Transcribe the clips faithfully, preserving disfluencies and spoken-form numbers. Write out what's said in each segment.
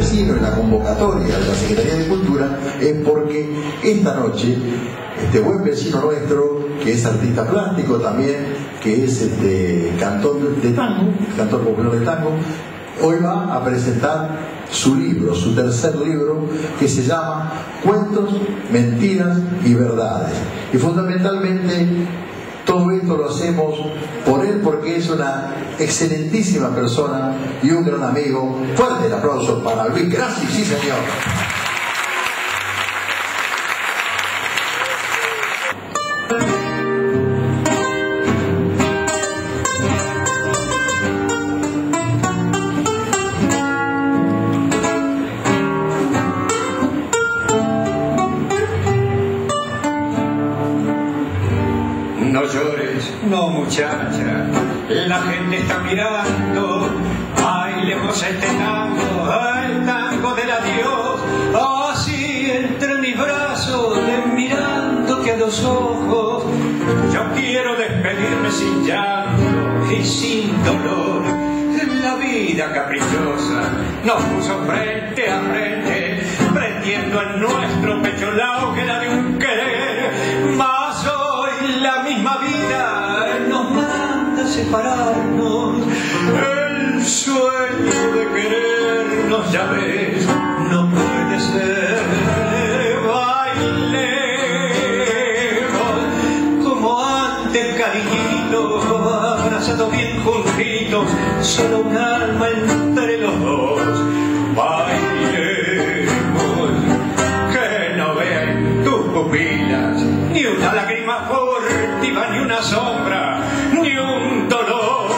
vecino y la convocatoria de la Secretaría de Cultura es porque esta noche este buen vecino nuestro, que es artista plástico también, que es este cantor de tango, cantor popular de tango, hoy va a presentar su libro, su tercer libro, que se llama Cuentos, Mentiras y Verdades. Y fundamentalmente todo esto lo hacemos por él, porque es una excelentísima persona y un gran amigo. Fuerte el aplauso para Luis Grassi, sí señor. No llores, no muchacha, la gente está mirando, bailemos este tango, el tango del adiós, así entre mis brazos, mirándote a los ojos, yo quiero despedirme sin llanto y sin dolor, la vida caprichosa nos puso frente a frente, prendiendo en nuestro pecho la hoguera de un querer, más la misma vida nos manda a separarnos, el sueño de querernos, ya ves, no puede ser. Bailemos como antes, cariñito, abrazados bien juntitos, solo un alma entre los dos. Bailemos, que no vean tus pupilas ni una lágrima furtiva, ni una sombra, ni un dolor.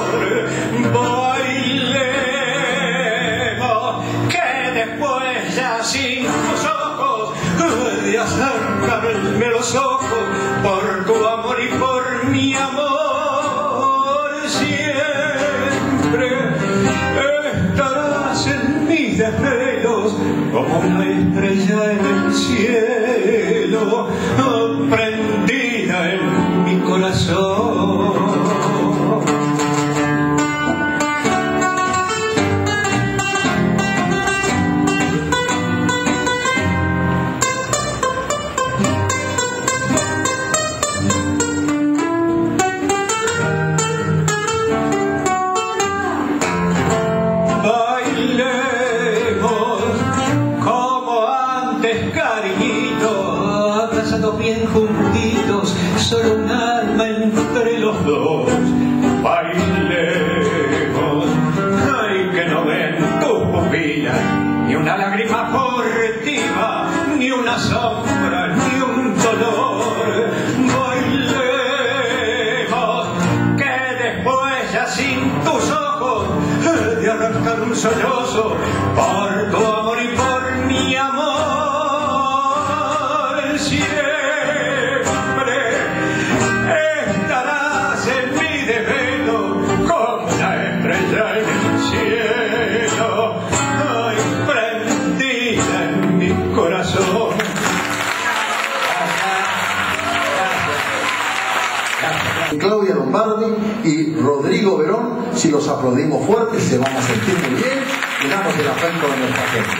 Bailemos, que después ya sin tus ojos de acercarme los ojos por tu amor y por mi amor, siempre estarás en mis desvelos como una estrella en el cielo, prendida en mi corazón. Bien juntitos, solo un alma entre los dos. Bailemos, ay, que no ven tus pupilas, ni una lágrima furtiva, ni una sombra, ni un dolor. Bailemos, que después ya sin tus ojos de arrancar un sollozo por tu amor y por mi amor. Claudia Lombardi y Rodrigo Verón, si los aplaudimos fuerte se van a sentir muy bien y damos el afecto de nuestra gente.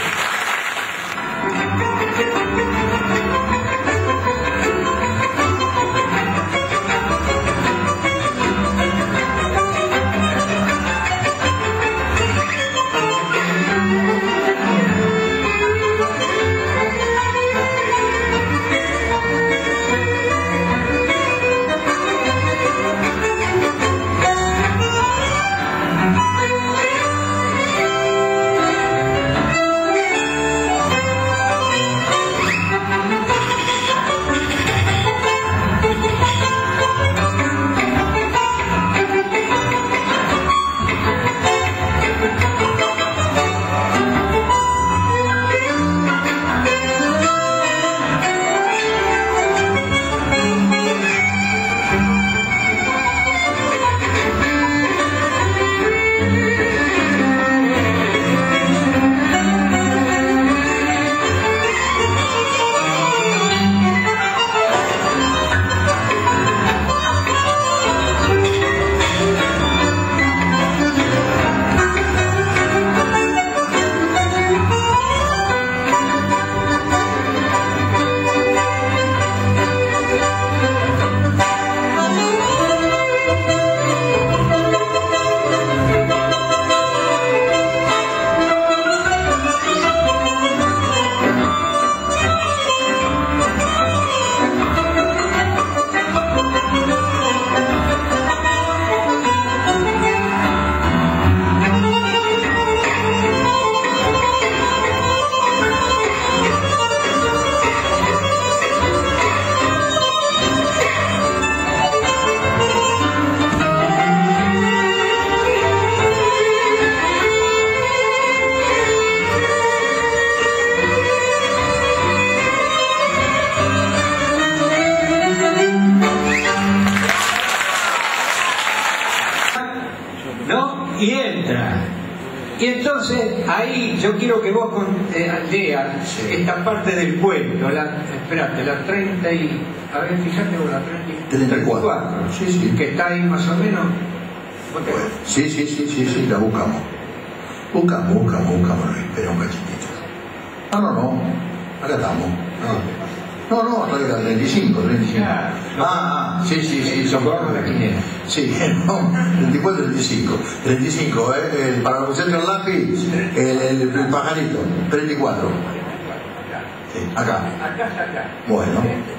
Y entonces ahí yo quiero que vos con, eh, leas sí. esta parte del cuento, la, espérate, la treinta y... A ver, fíjate vos, la treinta y cuatro, sí, sí. que está ahí más o menos. Bueno, sí, sí, sí, sí, sí, la buscamos. Buscamos, buscamos, buscamos, espera un cachitito. No, no, no, acá estamos. No, no, no, era treinta y cinco, treinta y cinco. Ah, ah, sí, sí, sí, son de la quiniela. Sí, no, treinta y cuatro, treinta y cinco. treinta y cinco, ¿eh? El, para los muchachos el lápiz, el, el, el pajarito, treinta y cuatro. Sí, acá. Acá, acá. Bueno.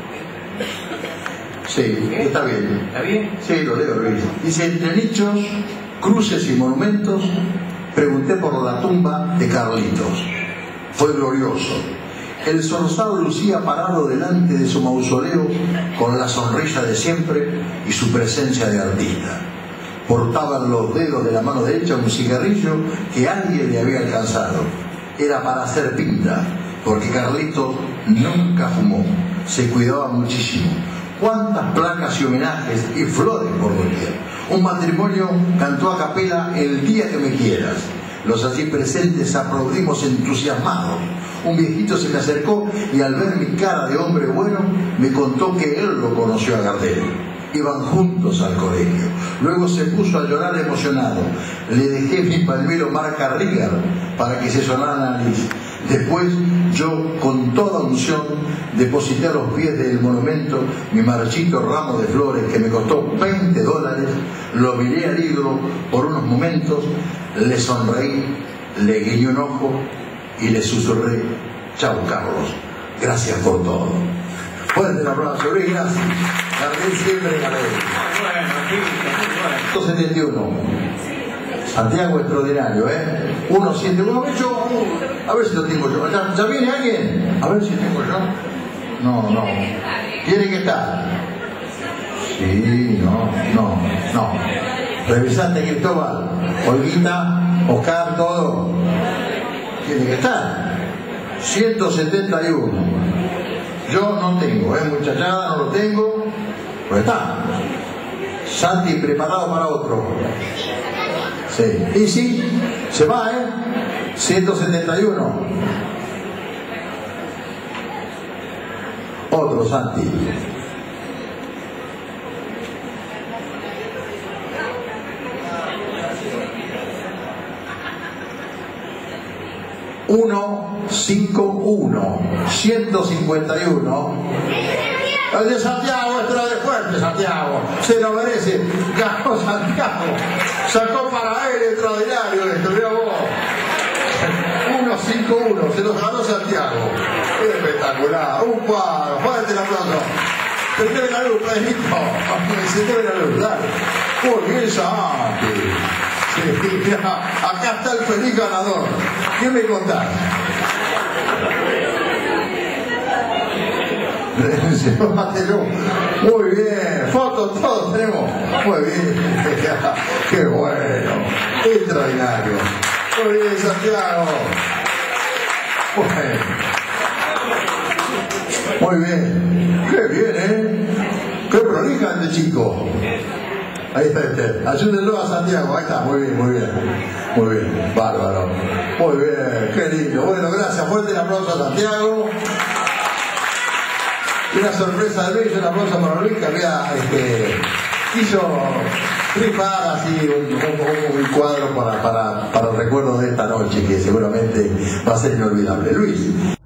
Sí, está bien. ¿Está bien? Sí, lo leo, Luis. Dice, entre nichos, cruces y monumentos, pregunté por la tumba de Carlitos. Fue glorioso. El zorzal lucía parado delante de su mausoleo con la sonrisa de siempre y su presencia de artista. Portaba en los dedos de la mano derecha un cigarrillo que alguien le había alcanzado. Era para hacer pinta, porque Carlitos nunca fumó, se cuidaba muchísimo. Cuántas placas y homenajes y flores por doquier. Un matrimonio cantó a capela El día que me quieras. Los allí presentes aplaudimos entusiasmados. Un viejito se me acercó y al ver mi cara de hombre bueno me contó que él lo conoció a Gardel. Iban juntos al colegio. Luego se puso a llorar emocionado. Le dejé mi pañuelo marca Riga para que se sonara la nariz. Después yo, con toda unción, deposité a los pies del monumento mi marchito ramo de flores que me costó veinte dólares, lo miré al ídolo por unos momentos, le sonreí, le guiñé un ojo y le susurré, chao Carlos, gracias por todo. Fuerte el aplauso, Luis, gracias. Gardel siempre en la ley. ciento setenta y uno. Santiago extraordinario, ¿eh? uno siete uno, yo, a ver si lo tengo yo. ¿Ya, ¿Ya viene alguien? A ver si tengo yo. No, no. ¿Tiene que estar? Sí, no, no, no. Revisaste Cristóbal, Olguita, Oscar, todo. Tiene que estar. ciento setenta y uno. Yo no tengo, ¿eh? Muchachada, no lo tengo. Pues está. Santi preparado para otro. Sí. Y sí, se va, ¿eh? ciento setenta y uno. Otro, Santi. uno cinco uno. ciento cincuenta y uno. El de Santiago, extra de fuerte, Santiago. Se lo merece. Ganó Santiago. Sacó para él extraordinario esto, mirá vos. uno cinco uno, se lo ganó Santiago. Espectacular. Un cuadro. Fuerte el aplauso. Prendeme la luz, Pedrito. Prendeme la luz, dale. Muy bien, Santi. Sí, mirá, acá está el feliz ganador. ¿Qué me contás? Muy bien, fotos todos tenemos. Muy bien, qué bueno, extraordinario. Muy bien, Santiago. Bueno. Muy bien, qué bien, ¿eh? Qué prolija este chico. Ahí está este. Ayúdenlo a Santiago, ahí está, muy bien, muy bien. Muy bien, bárbaro. Muy bien, qué lindo. Bueno, gracias, fuerte el aplauso a Santiago. Una sorpresa de Luis, un aplauso para Luis, que había, este, hizo rifar así un, un, un cuadro para, para, para el recuerdo de esta noche, que seguramente va a ser inolvidable. Luis.